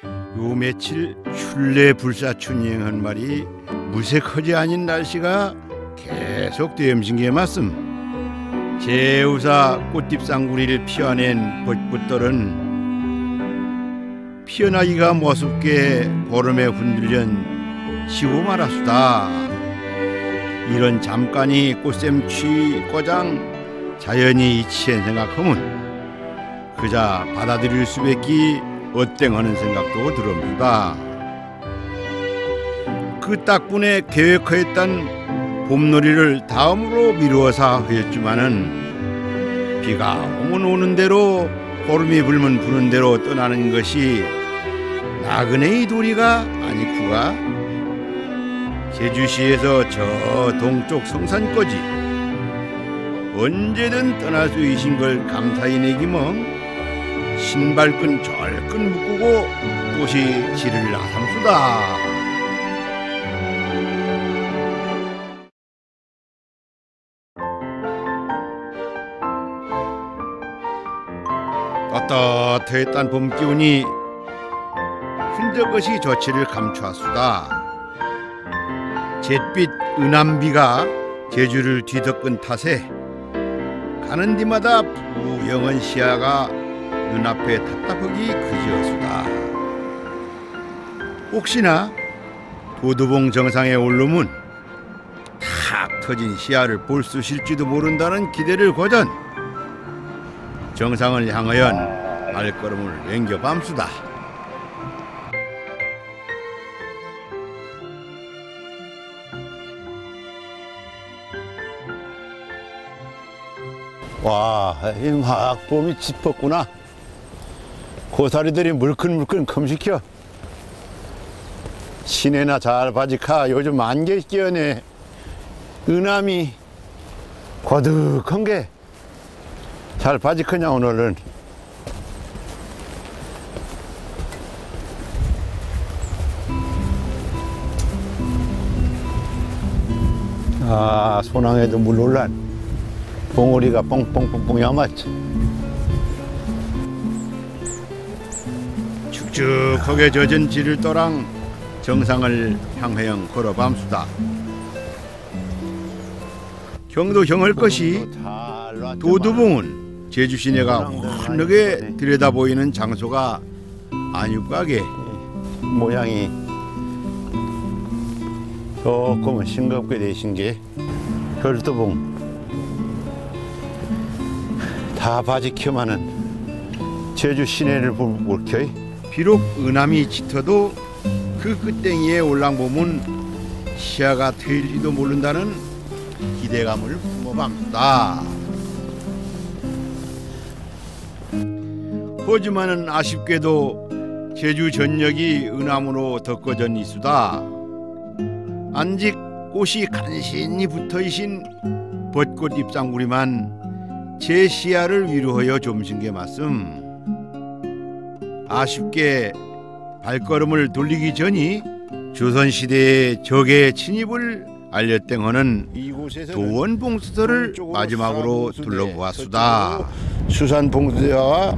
요 며칠 출래 불사춘행한 말이 무색하지 않은 날씨가 계속 되엄신게 말씀. 제우사 꽃잎쌍구리를 피어낸 벚꽃들은 피어나기가 머습게 보름에 흔들련 지고 말았수다. 이런 잠깐이 꽃샘취 꼬장 자연이 이치엔 생각하면 그자 받아들일 수밖에 어땡하는 생각도 들었습니다. 그 딱분에 계획하였던 봄놀이를 다음으로 미루어서 하였지만은 비가 오면 오는 대로 보름이 불면 부는 대로 떠나는 것이 나그네의 도리가 아니쿠가. 제주시에서 저 동쪽 성산까지 언제든 떠날 수 있신 걸 감사히 내기멍 신발끈 절끈 묶고 또시 지를 나삼수다. 떳떳했단 봄기운이 흔적없이 저치를 감추었수다. 잿빛 은암비가 제주를 뒤덮은 탓에 가는 데마다 부영한 시야가 눈앞에 답답하기 그지었수다. 혹시나 도두봉 정상에 오르면 탁 터진 시야를 볼 수 있을지도 모른다는 기대를 거전 정상을 향하여 발걸음을 맹겨 밤수다. 와, 막 봄이 짚었구나. 고사리들이 물큰물큰 컴시켜. 시내나 잘 바지카 요즘 안개 끼어네. 은암이 거득한 게 잘 바지크냐 오늘은. 아, 소낭에도 물 올란 봉우리가 뽕뽕뽕뽕 야맞지. 축축하게 젖은 지를 떠랑 정상을 향하여 걸어 밤수다. 경도 경할 것이 도두봉은 제주 시내가 환하게 들여다보이는 장소가 아니까게 모양이 조금은 싱겁게 되신 게 별도봉 다 바지켜마는 제주 시내를 볼켜. 비록 은암이 짙어도 그 끝땡이에 올랑보면 시야가 트일지도 모른다는 기대감을 품어밤다. 하지만은 아쉽게도 제주 전역이 은암으로 덮어져 있수다. 안직 꽃이 간신히 붙어있신 벚꽃 잎쌍구리만 제 시야를 위로하여 좀신게 말씀. 아쉽게 발걸음을 돌리기 전이 조선시대의 적의 침입을 알렸땡하는 도원봉수터를 마지막으로 둘러보았수다. 수산봉수대와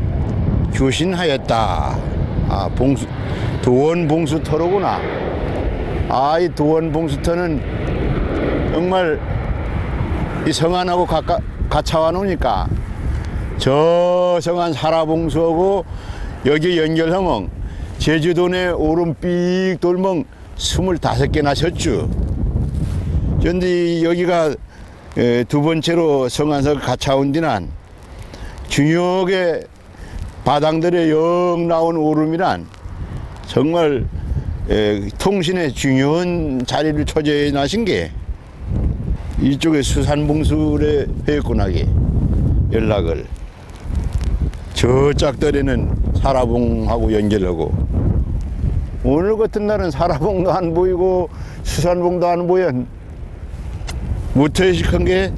교신하였다. 아, 도원봉수터로구나. 아, 이 도원봉수터는 정말 이 성안하고 가차와 놓으니까 저 성안 사라봉수하고 여기 연결하면 제주도 내 오름 삑 돌면 25개나 섰죠. 그런데 여기가 두 번째로 성안서 가차온 뒤난 중요하게 바당들의 영 나온 오름이란 정말 통신의 중요한 자리를 차지해 나신 게 이쪽에 수산봉수에 회군하게 연락을 저 짝들에는 사라봉하고 연결하고 오늘 같은 날은 사라봉도 안 보이고 수산봉도 안 보여. 무태식한 게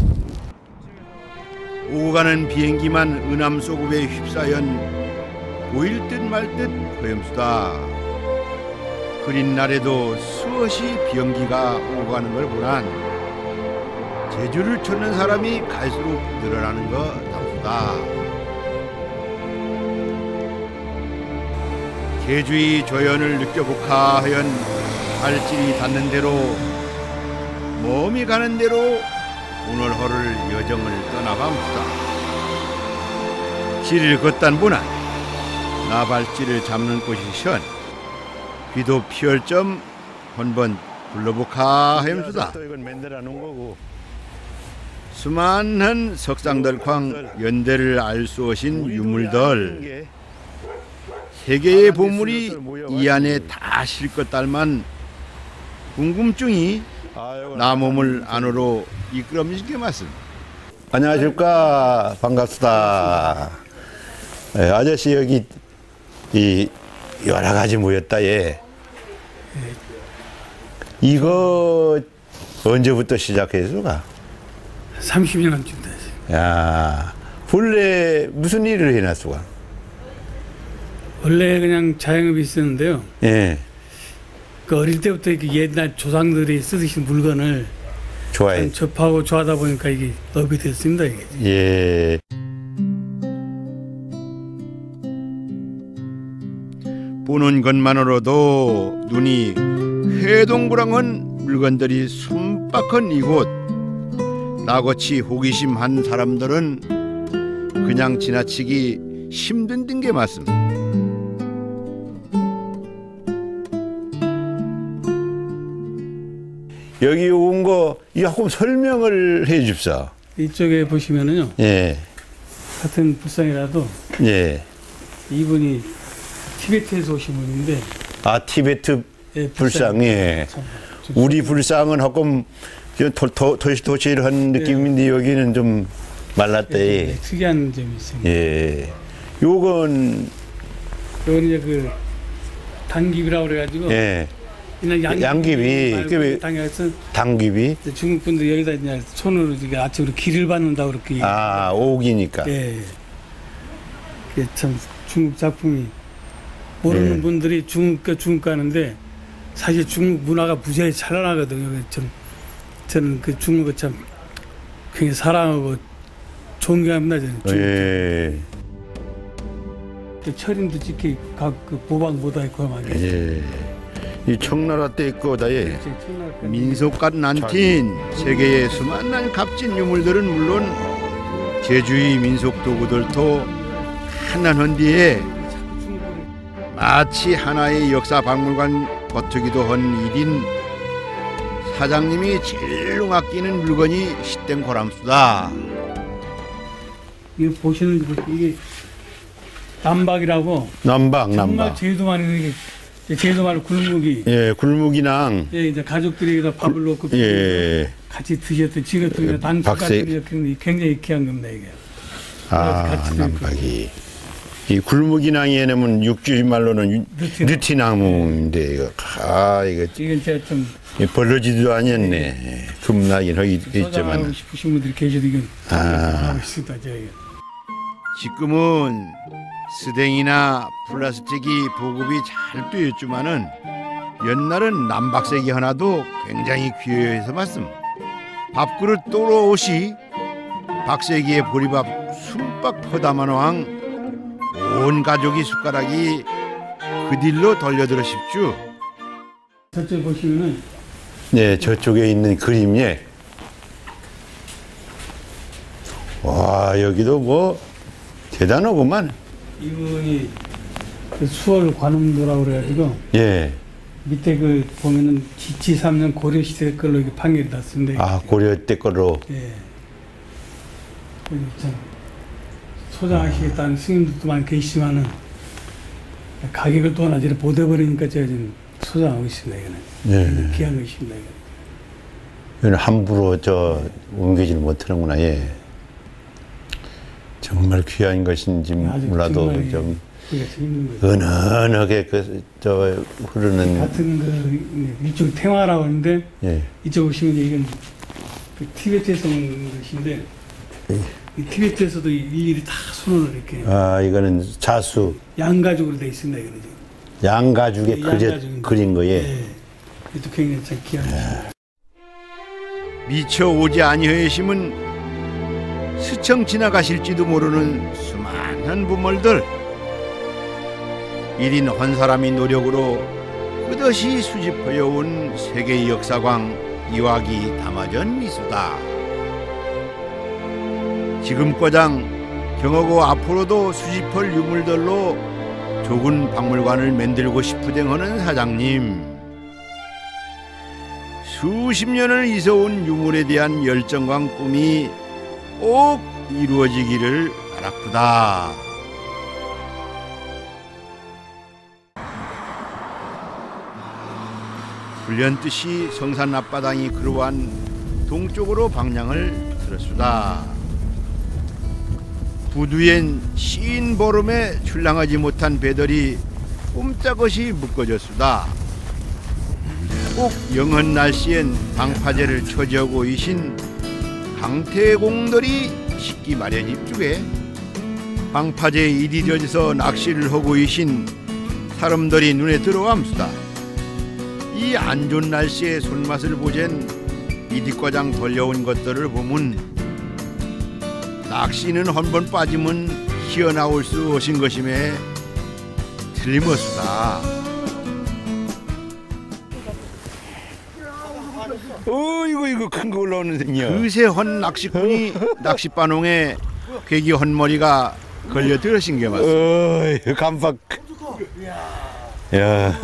오고 가는 비행기만 은암 소급에 휩싸연 보일 듯 말 듯 허염수다. 흐린 날에도 수없이 비행기가 오고 가는 걸 보란 제주를 찾는 사람이 갈수록 늘어나는 거 담수다. 제주의 조연을 느껴보카하연 발길이 닿는 대로 몸이 가는 대로 오늘 허를 여정을 떠나갑니다. 길을 걷단 보나 나발길을 잡는 곳이 션 비도 피할 점 한번 불러보카하염수다. 수많은 석상들쾅 연대를 알 수 없인 유물들 세계의 보물이 이 안에 다 실것 닮은 궁금증이 나 몸을 안으로 이끌어미게 맞습니다. 안녕하십니까. 반갑습니다. 예, 아저씨 여기 이 여러 가지 모였다. 예. 이거 언제부터 시작했어가? 30년쯤 됐어요. 야, 본래 무슨 일을 해놨어가? 원래 그냥 자영업이 있었는데요. 예. 그 어릴 때부터 이렇게 옛날 조상들이 쓰신 물건을 좋아해. 접하고 좋아하다 보니까 이게 업이 됐습니다. 이게. 예. 보는 것만으로도 눈이 회동그랑한 물건들이 숨박한 이곳 나같이 호기심한 사람들은 그냥 지나치기 힘든 게 맞습니다. 여기 온 거 이거 조금 설명을 해 줍사. 이쪽에 보시면은요. 예. 같은 불상이라도 예. 이분이 티베트에서 오신 분인데. 아, 티베트 예, 불상. 예. 우리 불상은 조금 도실도실한 느낌인데 여기는 좀 말랐다. 예, 특이한 점이 있습니다. 예. 요건 이제 그 당깁이라고 그래가지고. 예. 그냥 양귀비. 당귀비. 중국 분들 여기다 그냥 손으로 아침으로 기를 받는다고 그렇게. 아, 옥이니까. 예. 그게 참 중국 작품이 모르는 예. 분들이 중국 가는데 사실 중국 문화가 무지하게 찬란하거든요. 저는 그 중국을 참 굉장히 사랑하고 존경합니다. 저는. 예. 그 철인도 찍히 각 보방 모자이크 하면. 예. 이 청나라 때 있고 다예. 민속과 난틴 세계의 수많은 값진 유물들은 물론 제주의 민속 도구들도 하나한 뒤에 마치 하나의 역사 박물관 버티기도 한 일인 사장님이 제일 아끼는 물건이 시땡 고람수다. 이거 보시는 이게 남박이라고. 남박. 정말 제주도 많이 제주도 말로 굴무기. 예, 굴무기랑. 예, 이제 가족들이 여기다 밥을 넣고 예. 같이 드셨던 지금도 당초까지 굉장히 귀한 겁니다 이게. 아, 남박이. 이 굴무기낭이 에는 육지 말로는 느티나무인데 이거 이거 제가 좀 벌러지도 않았네. 금나긴 하겠지만. 하고 싶으신 분들이 계셔도 이건 하고 있습니다 제가. 지금은 스댕이나 플라스틱이 보급이 잘 되었지만은 옛날은 남박색이 하나도 굉장히 귀해서 말씀. 밥그릇 또로 옷이 박세기에 보리밥 숨박 퍼담한 왕 온 가족이 숟가락이 그 딜로 돌려들어 싶죠. 저쪽 보시면은 네, 저쪽에 있는 그림. 예. 와, 여기도 뭐 대단하구만. 이분이 그 수월 관음도라고 그래가지고 예. 밑에 그 보면은 지치 3년 고려 시대 걸로 이렇게 판결이 났습니다. 아, 고려 때 거로. 예. 참 소장하시겠다는 스님들도 많이 계시지만은 가격을 또 하나 못 해버리니까 제가 지금 소장하고 있습니다. 이거는. 예. 귀한 것입니다. 이거는. 이건 함부로 옮기지를 못하는구나. 예. 정말 귀한 것인지 몰라도 좀 은은하게 흐르는 같은 그 이쪽 탱화라고 하는데 예. 이쪽 보시면 이건 그 티베트에서 온 것인데 이 티베트에서도 일일이 다 손으로 이렇게 이거는 자수 양가죽으로 되어 있습니다. 이거는 지금. 양가죽에 그린 거예. 예. 이것도 굉장히 참 귀한 것입니다. 미처 오지 아니하심은 스청 지나가실지도 모르는 수많은 부물들. 1인 한 사람이 노력으로 끝없이 수집하여온 세계의 역사광 이화기 담화전 미수다. 지금과장 경하고 앞으로도 수집할 유물들로 조군 박물관을 만들고 싶으댕 하는 사장님. 수십 년을 있어온 유물에 대한 열정과 꿈이 꼭 이루어지기를 바라쿠다. 불현듯이 성산 앞바당이 그러한 동쪽으로 방향을 들었수다. 부두엔 쉰 보름에 출항하지 못한 배들이 꼼짝없이 묶어졌수다. 꼭 영한 날씨엔 방파제를 처지하고 이신 강태공들이 식기 마련 입주에 방파제에 이리저리서 낚시를 하고 이신 사람들이 눈에 들어감수다. 이 안 좋은 날씨에 손맛을 보젠 이뒷과장 돌려온 것들을 보면 낚시는 한 번 빠지면 희어나올 수 없인 것임에 틀림없수다. 이거 큰 거 올라오는 생이야. 그새 헌 낚시꾼이 낚싯바농에 괴기 헌머리가 걸려 들으신 게 맞습니다. 깜빡. 야.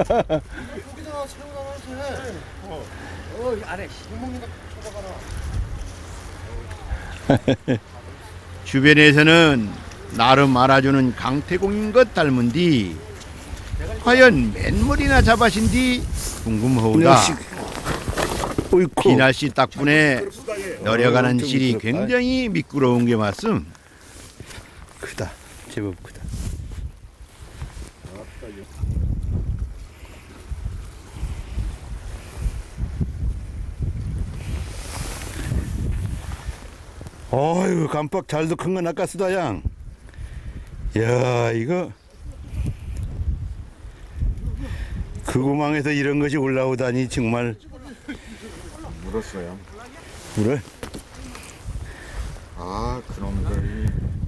주변에서는 나름 알아주는 강태공인 것 닮은 뒤 과연 맨물이나 잡아신 뒤 궁금하오다. 비날씨 덕분에 내려가는 질이 굉장히 미끄러운 게 맞음. 크다. 제법 크다. 어휴, 깜빡 잘도 큰 건 아까쓰다 양. 야, 이거 그 구멍에서 이런 것이 올라오다니 정말. 물었어요. 물을? 아, 그놈들이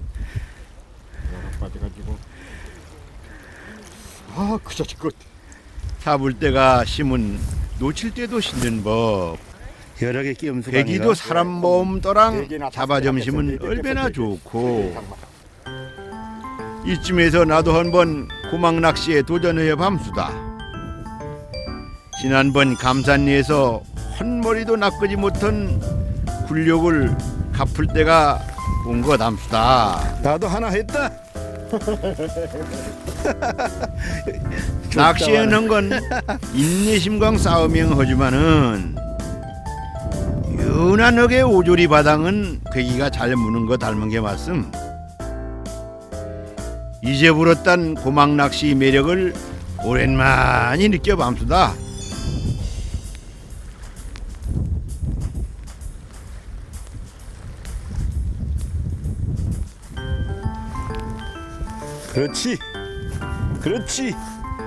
여러 빠져가지고. 아, 그 자식 것. 잡을 때가 심은 놓칠 때도 씻는 법. 여러 개 끼엄수. 배기도 사람 몸 떠랑 잡아 점심은 얼마나 좋고. 이쯤에서 나도 한번 고막 낚시에 도전해 밤수다. 지난번 감산리에서 헛머리도 낚지 못한 굴욕을 갚을 때가 온 것 암수다. 나도 하나 했다. 낚시하는 건 인내심과 싸우면 하지만은 유난하게 오조리 바당은 괴기가 잘 무는 거 닮은 게 맞음. 이제 불었단 고막 낚시 매력을 오랜만이 느껴밤수다. 그렇지. 그렇지.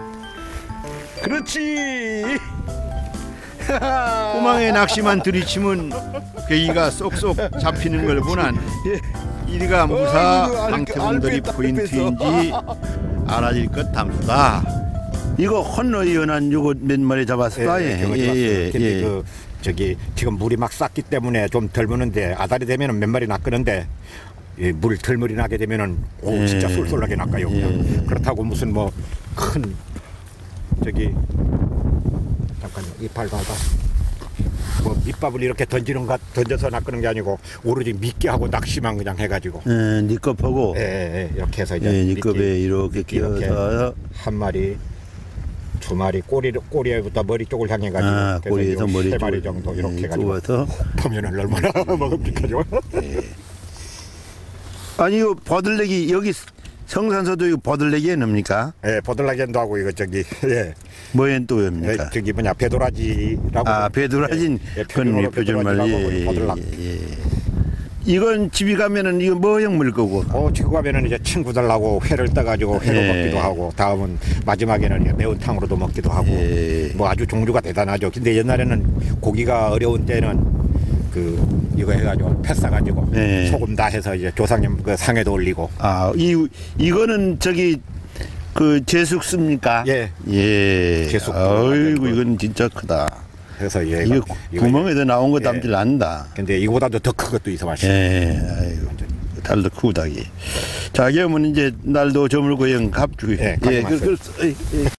그렇지. 꼬망에 낚시만 들이치면 괴기가 쏙쏙 잡히는 걸 보난 이리가 무사 강태공들이 포인트인지 알아질 것 담수다. 이거 헌너이 연한 요거 몇 마리 잡았을까? 근데 그 저기 지금 물이 막 쌌기 때문에 좀 덜 무는데 아다리 되면은 몇 마리 낚는데 물 덜 물이 나게 되면은 오 진짜 쏠쏠하게 낚아요. 그렇다고 무슨 뭐 큰 저기 잠깐요 이빨 봐봐. 뭐 밑밥을 이렇게 던져서 낚는 게 아니고 오로지 미끼 하고 낚시만 그냥 해가지고. 니껍하고. 이렇게 해서 이제 니껍에 이렇게 끼워서 한 마리, 두 마리 꼬리에부터 머리 쪽을 향해 가지고. 꼬리에서 머리 세 마리 정도 이렇게 해가지고. 보면은 얼마나 먹음직하죠. 아니 이 버들레기 여기 성산서도 이 버들레기에 넣습니까? 버들라겐도 하고 이거 저기 뭐엔 또 뭡니까? 저기 뭐냐 배도라지라고. 배도라진 그건 표준말이. 버들락. 이건 집에 가면은 이거 뭐형 물 거고? 집에 가면은 이제 친구들하고 회를 떠가지고 회로 먹기도 하고 다음은 마지막에는 이제 매운탕으로도 먹기도 하고 뭐 아주 종류가 대단하죠. 근데 옛날에는 고기가 어려운 때는 그 이거 해가지고 패 싸가지고 소금 다 해서 이제 조상님 그 상에도 올리고. 이거는 저기 그 제숙습니까? 예. 예. 제숙. 아이고 이건 진짜 크다. 그래서 예, 이거 구멍에서 나온 거 예. 담질 않는다. 근데 이거보다도 더 큰 것도 있어 마시. 예. 아이고 달도 크고 닭이. 자, 그러면 이제 날도 저물고 영 갑주기. 예, 가져가세요. 예.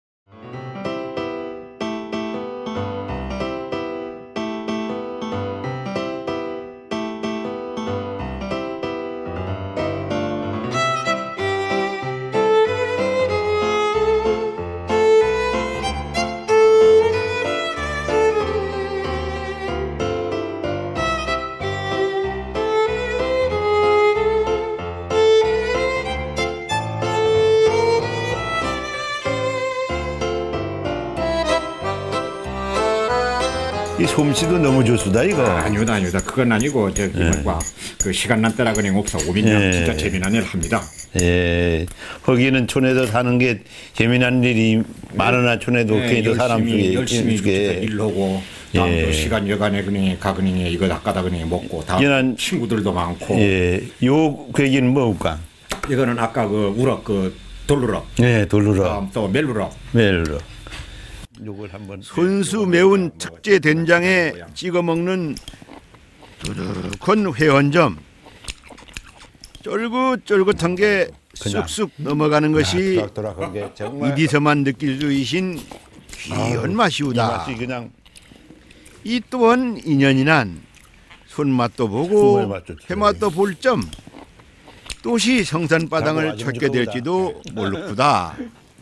이 솜씨도 너무 좋수다 이거. 아니오다. 그건 아니고 저기 뭐그 시간 난 때라 그냥 없어. 오빈양 예. 진짜 재미난 일 합니다. 예. 거기는 촌에서 사는 게 재미난 일이 많으나 촌에도 괜히 사람 중에 열심히 있게. 일하고 다음도 예. 시간 여간에 그니 가그니 이거 낚아다 그니 먹고 다음 이런- 친구들도 많고. 예. 요 계기는 뭘까? 이거는 아까 그 우럭 그 돌루럭. 예, 돌루러. 다음 또 멜루럭. 멜로. 요걸 한번 손수 매운 특제 된장에 찍어 먹는 두둑한 회원점. 쫄깃쫄깃한 게 그냥. 쑥쑥 넘어가는 것이 도락도락한 게 정말 이디서만 느낄 수 있신 귀한 이 맛이오다. 맛이 그냥 이 또한 인연이 난 손맛도 정말 보고 맛 좋죠. 해맛도 볼 점 또시 성산바닥을 자고 찾게 아주 될지도 모르구다.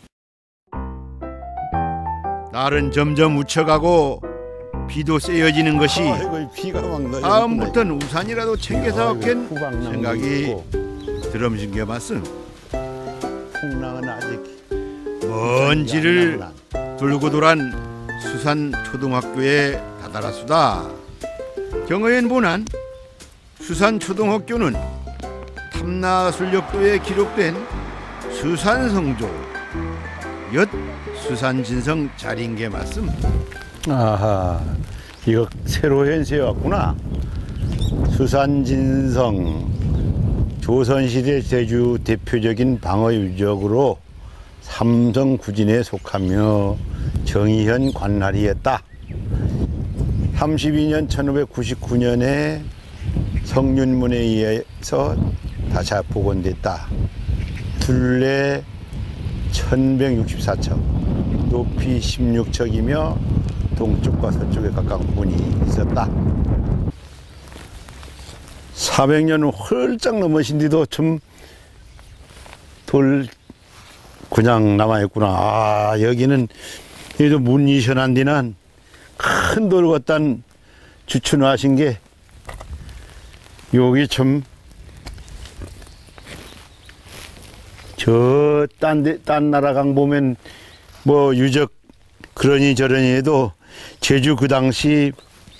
날은 점점 우쳐가고 비도 세어지는 것이 아이고 비가 막 나. 다음부터는 우산이라도 챙겨서 아이고, 겠 후방랑도 생각이 있고. 드럼신겨봤음. 풍랑은 아직 먼지를 안 나구나. 돌고 돌한 수산 초등학교에 다다랐수다. 경어엔 본안 수산 초등학교는 탐나술력도에 기록된 수산성조 엿 수산진성 자린게 맞음. 아하, 이거 새로 현세해 왔구나. 수산진성, 조선시대 제주 대표적인 방어 유적으로 삼성구진에 속하며 정의현 관할이었다. 32년 1599년에 성윤문에 의해서 다시 복원됐다. 둘레 1164척, 높이 16척이며 동쪽과 서쪽에 각각 문이 있었다. 400년 훌쩍 넘으신데도 좀 돌 그냥 남아있구나. 아, 여기는 여기도 문이 현한 데는 큰 돌 갖단 주춘하신 게 여기 좀 저 딴 나라 강 보면 뭐 유적 그러니 저러니 해도 제주 그 당시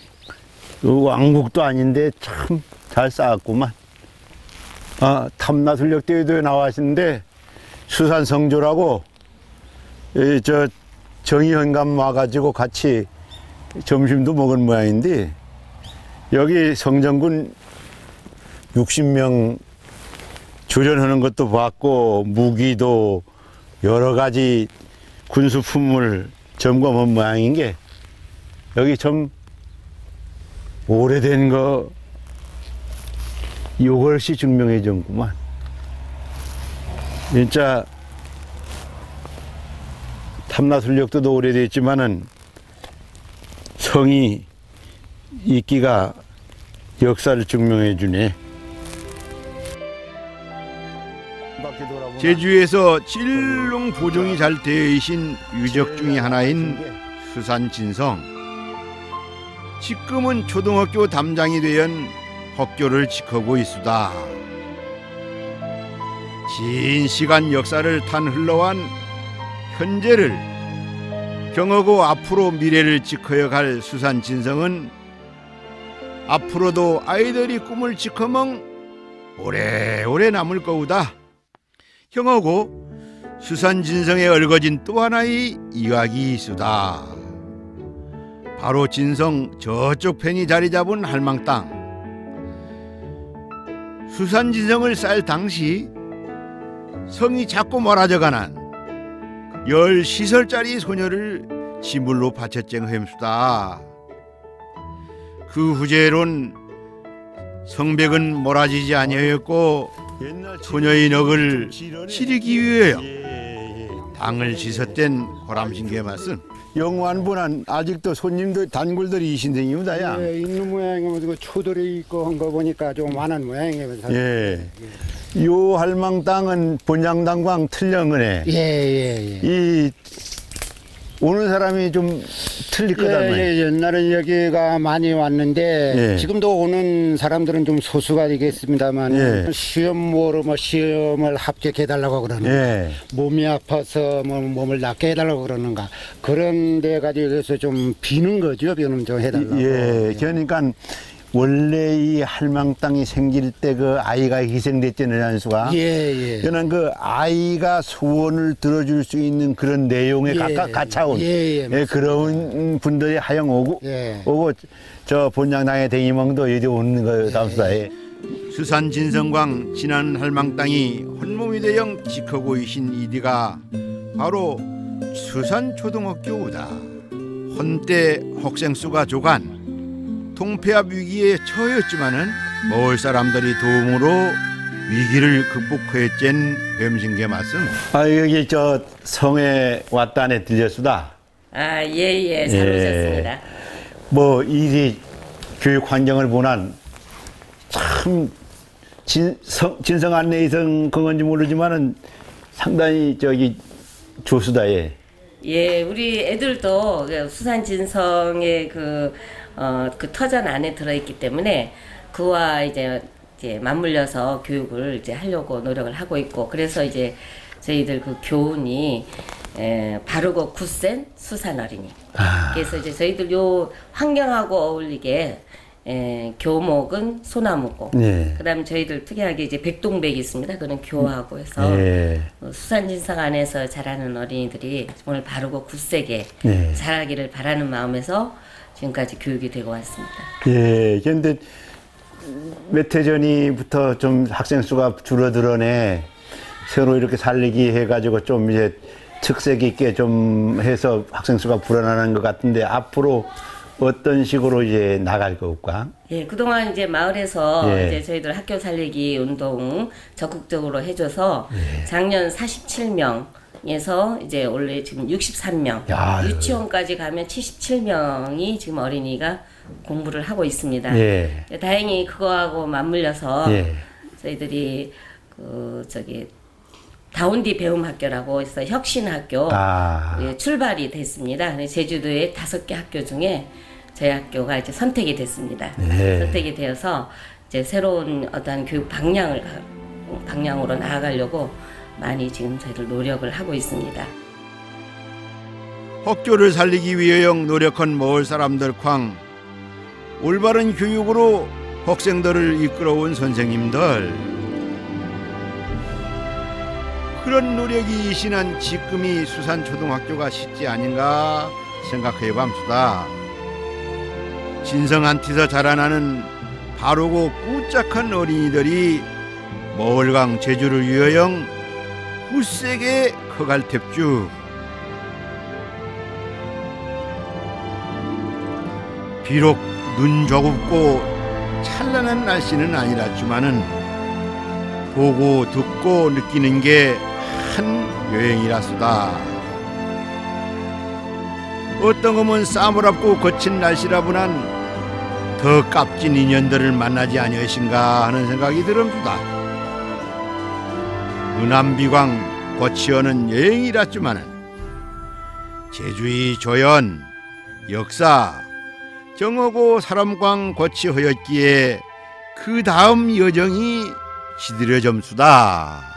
왕국도 아닌데 참 잘 쌓았구만. 아, 탐나술력대회도에 나와시는데 수산성조라고 저 정의현감 와가지고 같이 점심도 먹은 모양인데 여기 성전군 60명 조련하는 것도 봤고 무기도 여러 가지 군수품을 점검한 모양인 게 여기 좀 오래된 거 이것이 증명해 줬구만. 진짜 탐나술력도 오래됐지만은 성이 있기가 역사를 증명해 주네. 제주에서 찔롱 보존이 잘 되어 있신 유적 중의 하나인 수산진성. 지금은 초등학교 담장이 되은 학교를 지키고 있수다. 긴 시간 역사를 탄 흘러간 현재를 경하고 앞으로 미래를 지켜야 갈 수산진성은 앞으로도 아이들이 꿈을 지켜먹 오래오래 남을 거우다. 경하고 수산진성에 얽어진 또 하나의 이야기 있수다. 바로 진성 저쪽 편이 자리 잡은 할망 땅. 수산진성을 쌓을 당시 성이 자꾸 멀어져가는 10시설짜리 소녀를 지물로 바쳤쟁 햄수다. 그 후제론 성백은 몰아지지 아니하였고 소녀의 넋을 치르기 위하여 당을 지섰댄 호람신계 말씀. 영완분한 아직도 손님들 단골들이 이신생입니다야. 예, 있는 모양이면 초들이 있고 한 거 보니까 좀 많은 모양이면서. 예. 요 할망 땅은 본양당광 틀령은에. 예. 이 오는 사람이 좀 틀릴 거다. 예, 옛날에 여기가 많이 왔는데 예. 지금도 오는 사람들은 좀 소수가 되겠습니다만 예. 시험으로 시험을 합격해달라고 그러는 예. 몸이 아파서 몸을 낫게 해달라고 그러는가 그런 데 가지고 좀 비는 거죠. 비는 좀 해달라고. 예. 그러니까 원래 이 할망 땅이 생길 때 그 아이가 희생됐잖아요, 한수가. 예. 그는 그 아이가 소원을 들어줄 수 있는 그런 내용에 가차운 그런 분들이 하영 오고 저 본장당의 대이멍도 여기 오는 거 담수다. 수산 진성광 지난 할망 땅이 혼몸이 되영 지켜고 이신 이디가 바로 수산 초등학교우다. 헌때 학생수가 조간 통폐합 위기에 처했지만은 마을 사람들이 도움으로 위기를 극복했젠 뱀신계 말씀. 아 여기 저 성에 왔다네 들렸수다. 아 예, 잘 오셨습니다. 뭐 이리 교육 환경을 보난 참 진성 안내이성 그건지 모르지만은 상당히 저기 조수다. 예, 우리 애들도 수산 진성의 그 터전 안에 들어있기 때문에 그와 이제 맞물려서 교육을 이제 하려고 노력을 하고 있고, 그래서 이제 저희들 그 교훈이 바르고 굳센 수산 어린이. 그래서 이제 저희들 요 환경하고 어울리게 교목은 소나무고, 그다음에 저희들 특이하게 이제 백동백이 있습니다. 그는 교하고 해서 수산진성 안에서 자라는 어린이들이 오늘 바르고 굳세게 자라기를 바라는 마음에서 지금까지 교육이 되고 왔습니다. 예, 그런데 몇 해 전부터 좀 학생 수가 줄어들어네. 새로 이렇게 살리기 해가지고 좀 이제 특색 있게 좀 해서 학생 수가 불어나는 것 같은데 앞으로 어떤 식으로 이제 나갈 것일까? 예, 그동안 이제 마을에서 이제 저희들 학교 살리기 운동 적극적으로 해줘서 작년 47명에서 이제 원래 지금 63명, 유치원까지 가면 77명이 지금 어린이가 공부를 하고 있습니다. 다행히 그거하고 맞물려서 저희들이 다운디 배움학교라고 해서 혁신학교 출발이 됐습니다. 제주도의 5개 학교 중에 저희 학교가 이제 선택이 됐습니다. 선택이 되어서 이제 새로운 어떤 교육 방향으로 나아가려고 많이 지금 저희들 노력을 하고 있습니다. 학교를 살리기 위해 노력한 마을 사람들 쾅 올바른 교육으로 학생들을 이끌어온 선생님들, 그런 노력이 이신한 지금이 수산초등학교가 시지 아닌가 생각해 봅시다. 진성한티서 자라나는 바르고 꾸짝한 어린이들이 마을강 제주를 위하여 굳세게 커갈 탭주. 비록 눈 저굽고 찬란한 날씨는 아니랐지만은 보고 듣고 느끼는 게 한 여행이라수다. 어떤 거면 싸물없고 거친 날씨라보난 더 값진 인연들을 만나지 아니하신가 하는 생각이 들음수다. 은암비광 거치어는 여행이랐지만은 제주의 조연, 역사, 정하고 사람광 거치하였기에 그 다음 여정이 시들여점수다.